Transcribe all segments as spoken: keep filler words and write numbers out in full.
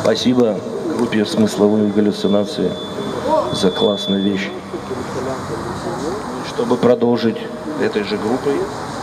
Спасибо группе «Смысловые галлюцинации» за классную вещь. Чтобы продолжить этой же группой.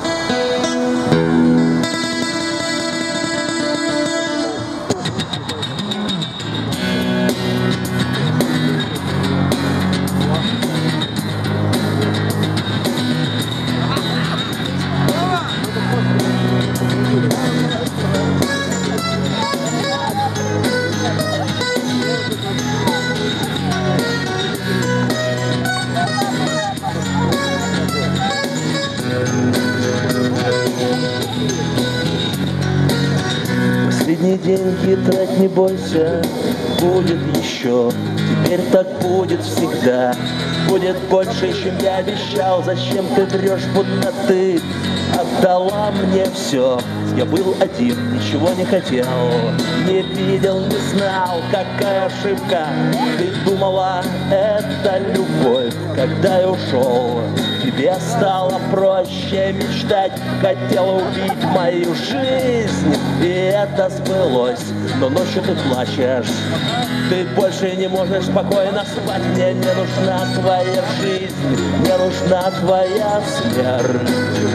Последние деньги трать не бойся, будет еще. Теперь так будет всегда. Будет больше, чем я обещал. Зачем ты врешь, будто ты отдала мне все? Я был один, ничего не хотел, не видел, не знал, какая ошибка. Ты думала, это любовь, когда я ушел. Тебе стало проще мечтать, хотела убить мою жизнь, и это сбылось. Но ночью ты плачешь, ты больше не можешь спокойно спать. Мне не нужна твоя жизнь, мне нужна твоя смерть.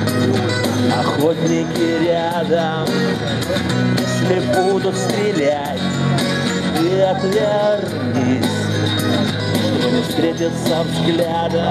Охотники рядом, если будут стрелять, ты отвернись, чтобы не встретиться взглядом.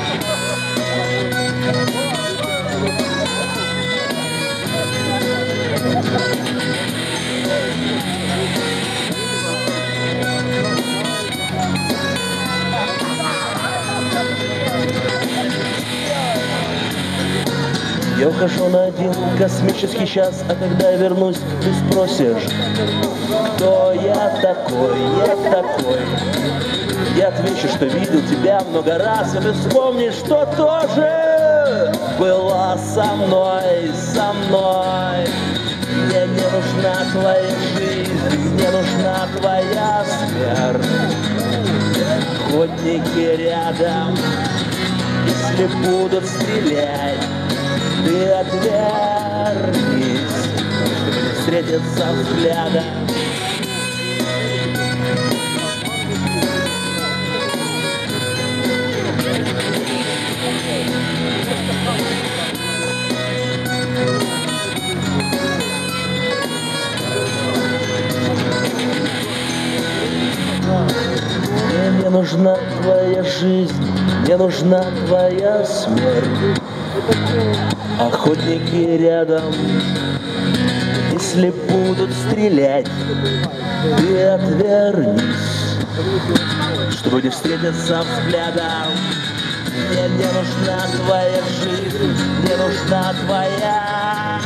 Я ухожу на один космический час, а когда я вернусь, ты спросишь, кто я такой, я такой. Я отвечу, что видел тебя много раз, и ты вспомнишь, что тоже была со мной, со мной. Мне не нужна твоя жизнь, мне нужна твоя смерть. Охотники рядом, если будут стрелять, ты отвернись, чтобы не встретиться взглядом. Мне нужна твоя жизнь, мне нужна твоя смерть. Охотники рядом, если будут стрелять, ты отвернись, чтобы не встретиться взглядом. Мне не нужна твоя жизнь, мне нужна твоя.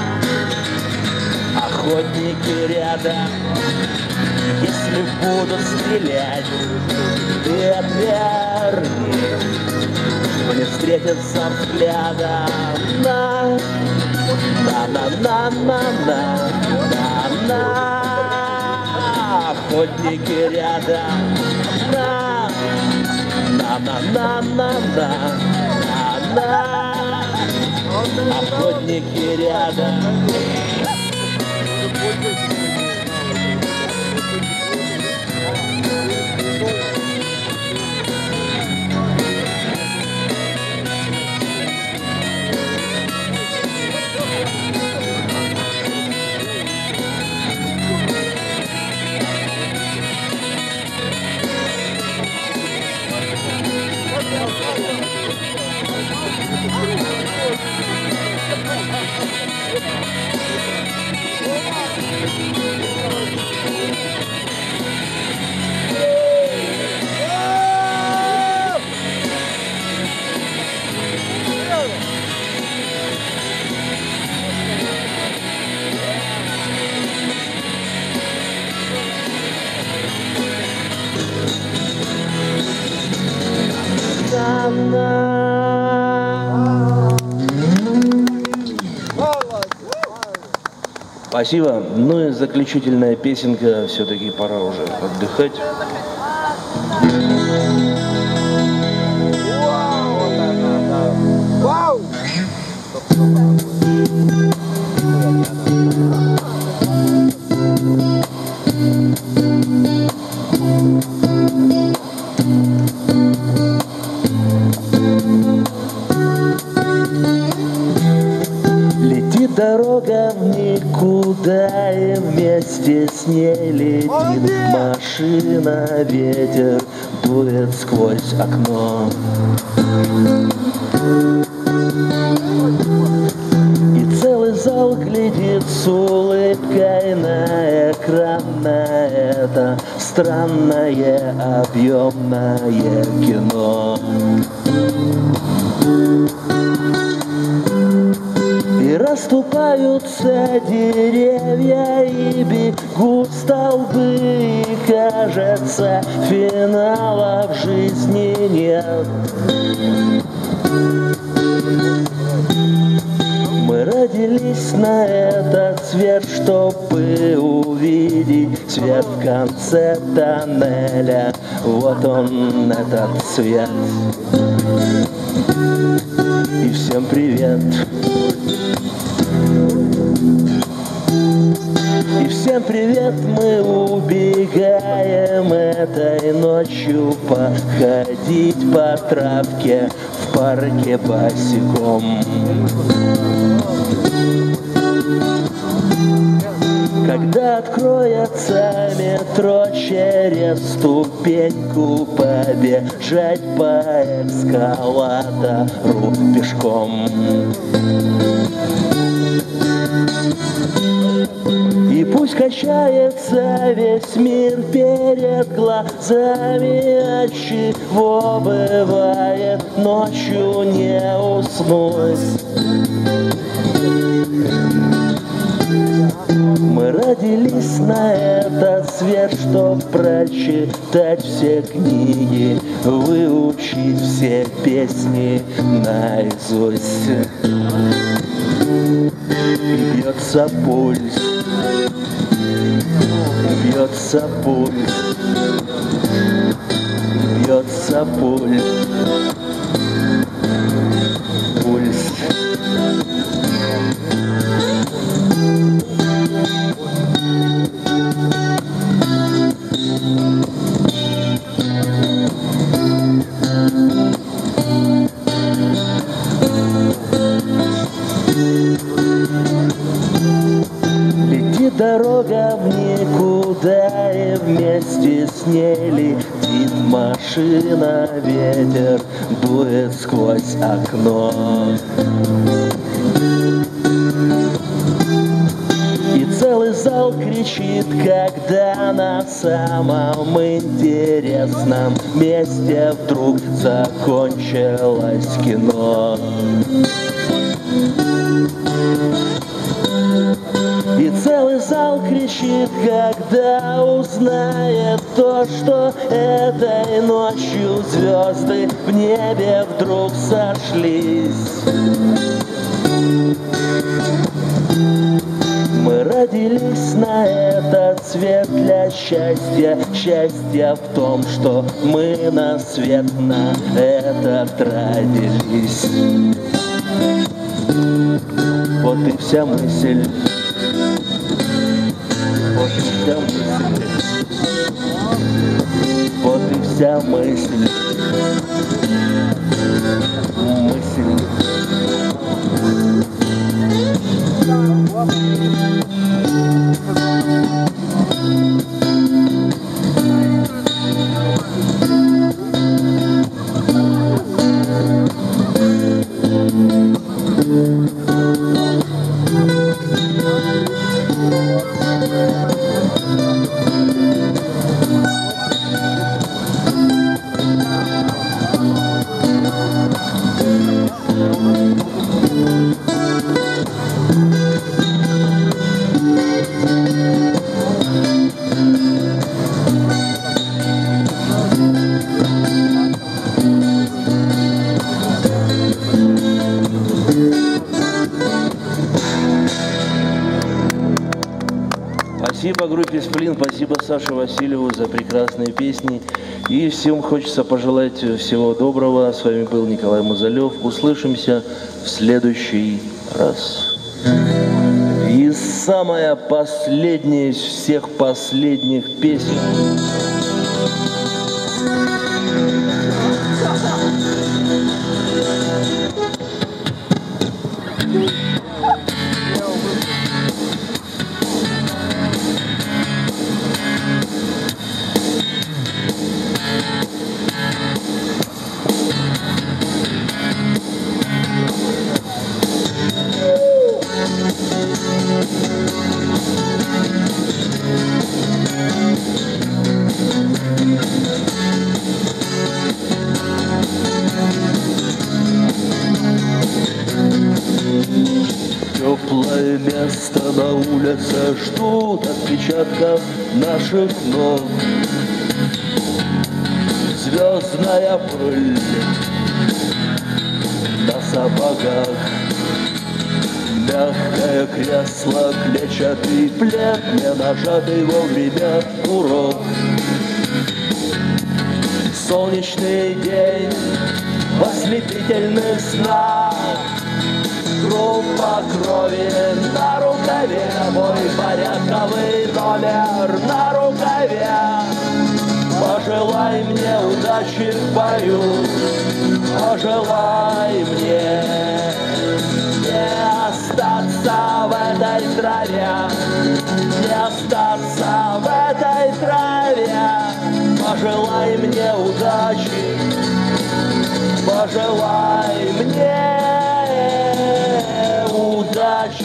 Охотники рядом, если будут стрелять, ты отвернись, чтобы не встретиться взглядом. На, на, на, на, на, на, на, на. Охотники рядом. На, на, на, на, на, на, на. Охотники рядом. Спасибо. Ну и заключительная песенка, все-таки пора уже отдыхать. Вау! Вместе с ней летит машина, ветер дует сквозь окно. И целый зал глядит с улыбкой на экран, на это странное объемное кино. И расступаются деревья, и бегут столбы, и кажется, финала в жизни нет. Мы родились на этот свет, чтобы увидеть свет в конце тоннеля. Вот он, этот свет. И всем привет. И всем привет, мы убегаем этой ночью походить по травке в парке босиком. Когда откроется метро, через ступеньку побежать по эскалатору пешком. И пусть качается весь мир перед глазами, отчего бывает ночью не уснуть. Мы родились на этот свет, чтоб прочитать все книги, выучить все песни наизусть. И бьется пульс, бьется пульс, бьется пульс, пульс. Летит дорога в никуда, и вместе с ней летит машина, ветер дует сквозь окно. И целый зал кричит, когда на самом интересном месте вдруг закончилось кино. И целый зал кричит, когда узнает то, что этой ночью звезды в небе вдруг сошлись. Мы родились на этот свет для счастья. Счастье в том, что мы на свет на этот родились. Вот и вся мысль. Вот и вся мысль. Вот и вся мысль. Мысль. Спасибо группе «Сплин», спасибо Саше Васильеву за прекрасные песни. И всем хочется пожелать всего доброго. С вами был Николай Мазалев. Услышимся в следующий раз. И самая последняя из всех последних песен. наших ног. Звездная пыль на сапогах, мягкое кресло, клетчатый плед, не нажатый вовремя урок. Солнечный день в ослепительных снах, группа крови на рукаве, мой порядковый номер на рукаве. Пожелай мне удачи в бою, пожелай мне не остаться в этой траве, не остаться в этой траве. Пожелай мне удачи, пожелай мне удачи.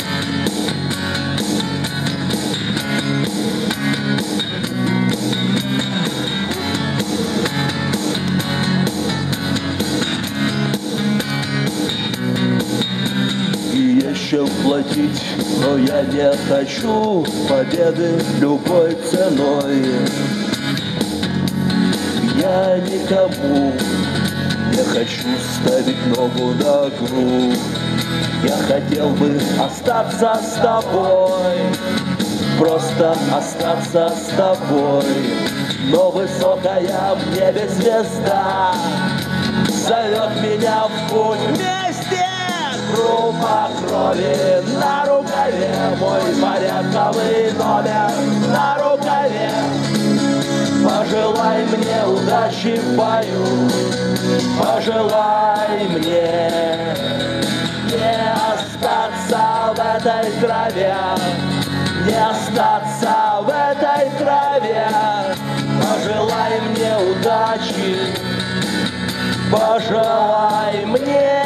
И еще платить, но я не хочу победы любой ценой. Я никому не хочу ставить ногу на грудь. Я хотел бы остаться с тобой, просто остаться с тобой. Но высокая в небе звезда зовет меня в путь вместе. Группа крови на рукаве, мой порядковый номер на рукаве. Пожелай мне удачи в бою, пожелай мне не остаться в этой траве, не остаться в этой траве. Пожелай мне удачи, пожелай мне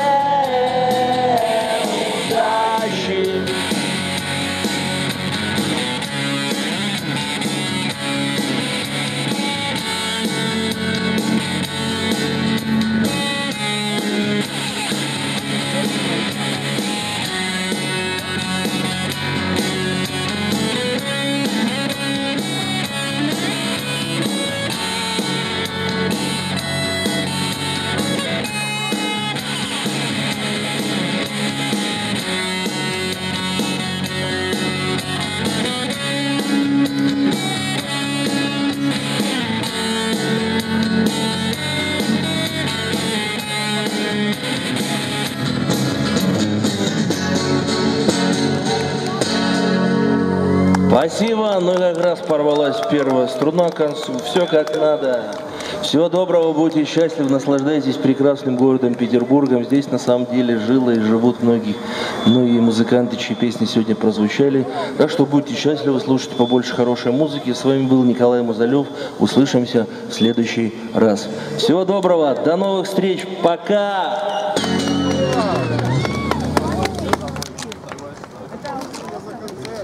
удачи. Спасибо, ну как раз порвалась первая струна к концу, все как надо. Всего доброго, будьте счастливы, наслаждайтесь прекрасным городом Петербургом. Здесь на самом деле жило и живут многие, многие музыканты, чьи песни сегодня прозвучали. Так что будьте счастливы, слушайте побольше хорошей музыки. С вами был Николай Музалев. Услышимся в следующий раз. Всего доброго, до новых встреч, пока!